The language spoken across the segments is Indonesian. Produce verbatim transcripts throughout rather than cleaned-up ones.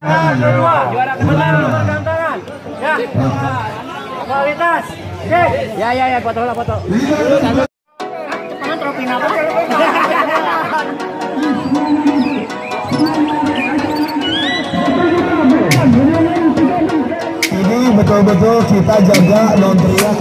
Juara kedua tangan. Ya. Kualitas. Ya ya ya foto lah foto. Mana trofi apa? Ini betul-betul kita jaga non teriak.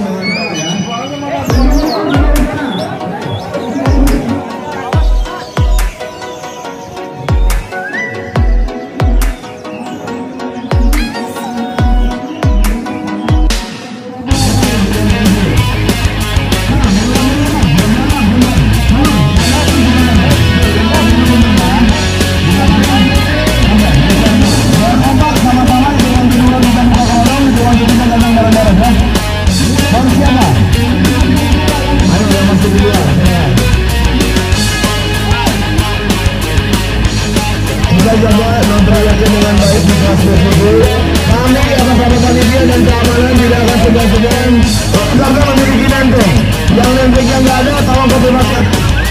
Jaga non teriaknya dengan baik di kelas tersebut. Kami atas nama panitia dan keamanan tidak akan segan-segan karena memiliki nenteng. Yang nentengnya nggak ada, tolong konfirmasi.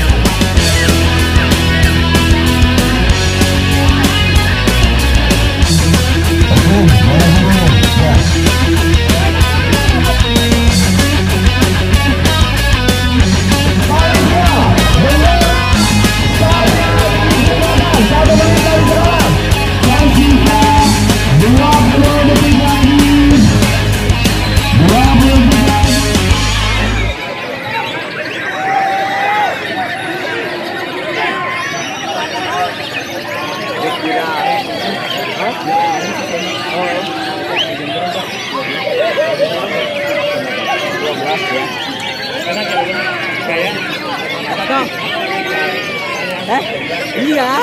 Eh, iya.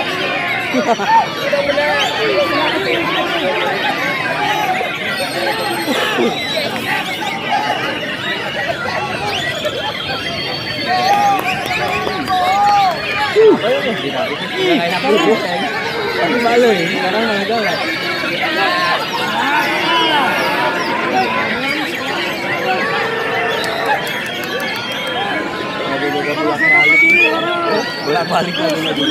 Tapi malu ya, sekarang malah galak. Bolak balik lagi lagi.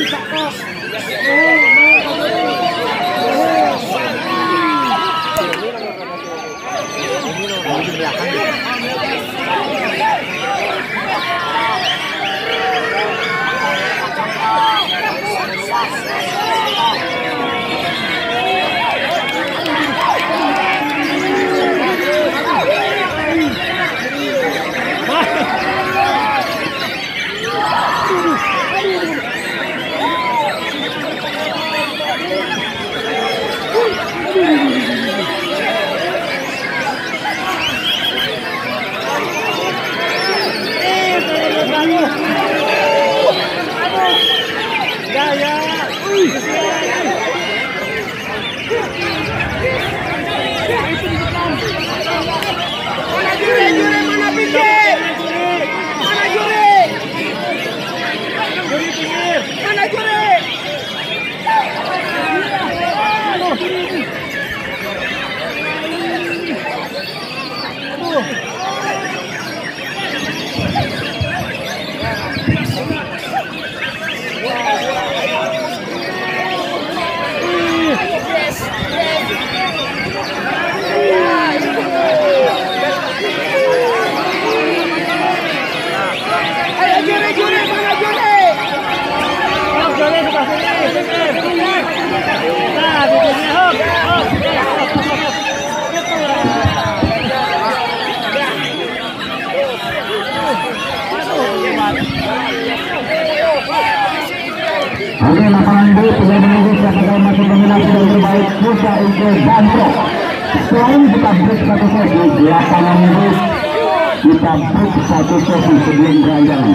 Oke, lapangan B sudah menunggu siapa masuk dominasi yang terbaik Musa Ike Bandro. Selain kita break satu sesi di lapangan B, kita break satu sesi sebelum beranjang.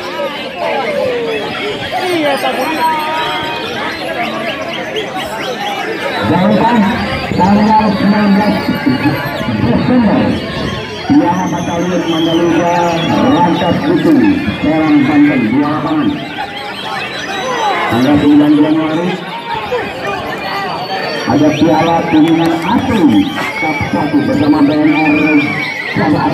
Jangan tanggal sembilan belas Desember Yamaha Batalion Mandalika Rangkas Putih Serang Banten dua lapangan. Tanggal sembilan Januari ada piala kuningan asli Cup satu bersama B N R Jabar.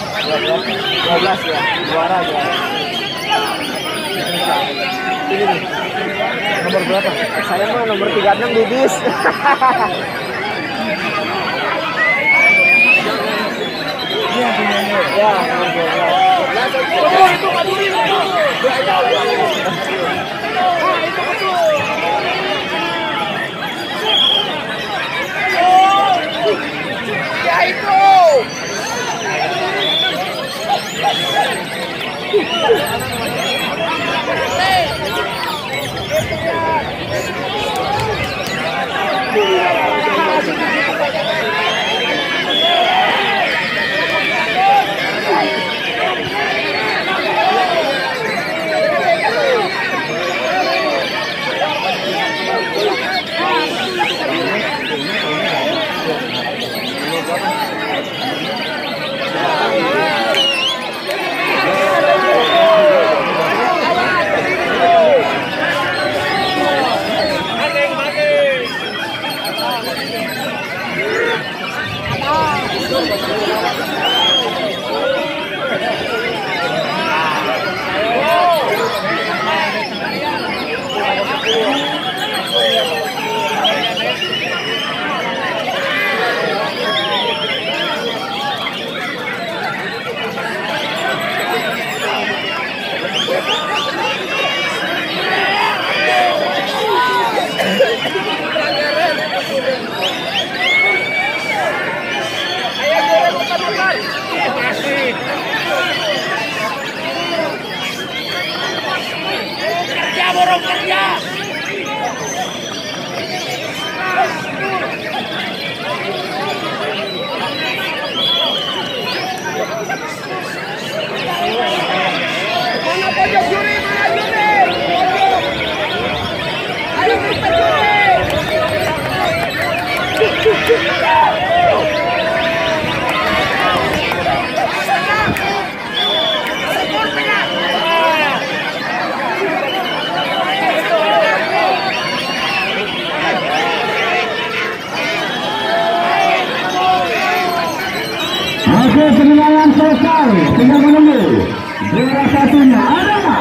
dua belas ya, juara juara. Ini nih. Nomor berapa? Saya mah nomor tiga puluh enam di bis. Iya, ya, nomor dua belas. Oh, itu Maduri itu. Ah, itu betul. Oh, ya itu. Kerja borong kerja. Mana pojok juri, mana juri? Ayo kita juri. Oke, penilaian selesai. Tinggal menunggu juara satunya adalah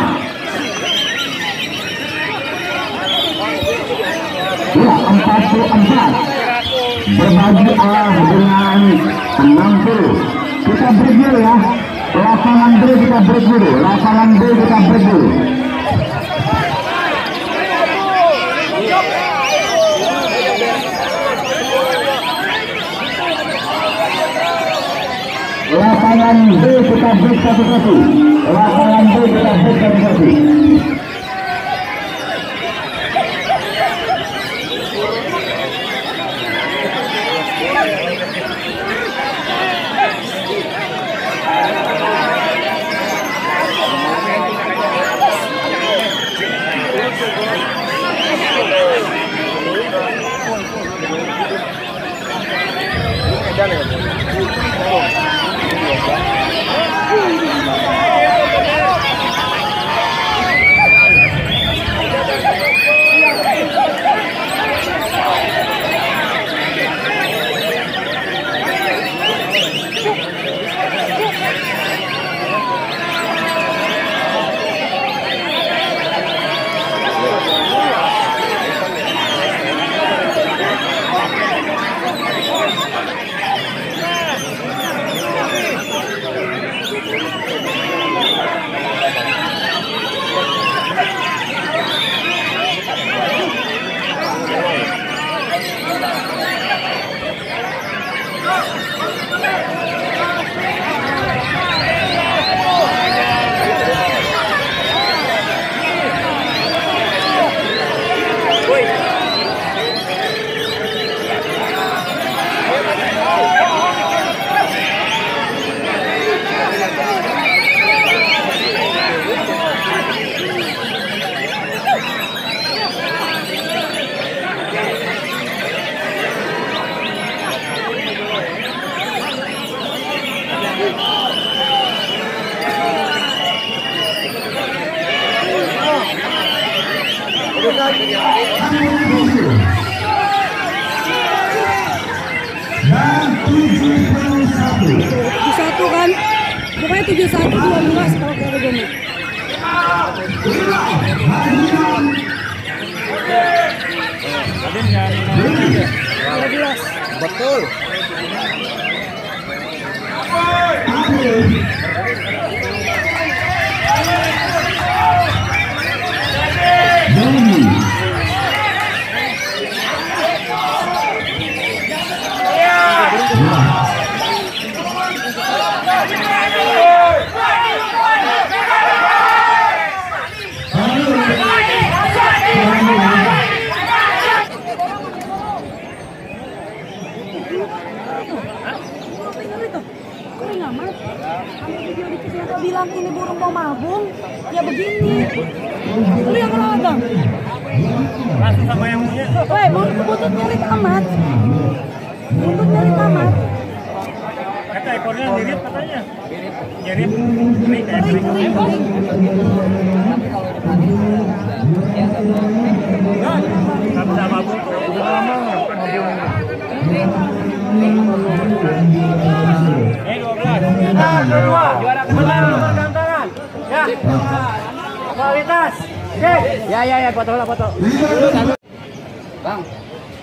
ya, empat puluh empat berbagi arah dengan enam puluh. Kita break dulu ya. Lapangan B kita break dulu. Lapangan B kita break dulu. Lapangan B kita break satu-satu. Lapangan B kita break satu-satu. Satu kan? tujuh satu dua belas kalau kayak begini. dua belas. Betul. Bilang ini burung mau mabung, ya begini. Lu yang mana bang? Langsung sama yang punya. Woi, butut nyari tamat. Butut nyari tamat. Kata ekornya mirip katanya. Mirip. Kering kayak Kering, kering, kering. Nggak bisa mabuk tuh. Udah lama bukan mobil. Eh dua belas. Kita kedua. Juara kedua. Tangan. Ya. Kualitas. Cek. Ya ya ya foto lah foto. Bang,